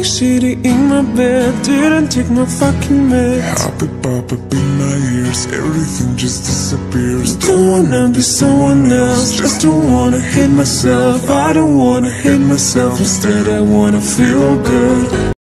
like shitty in my bed, didn't take my fucking meds. Pop up in my ears, everything just disappears. Don't wanna be someone else, just don't wanna hate myself. I don't wanna hate myself, instead I wanna feel good.